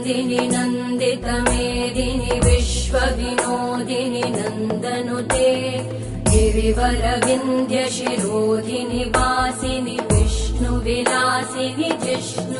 Nandini नन्दितमेदिनि विश्वविनोदिनि नन्दनुते गिरिवरविन्ध्यशिरोधिनि वासिनि विष्णुविलासिनि Jishnu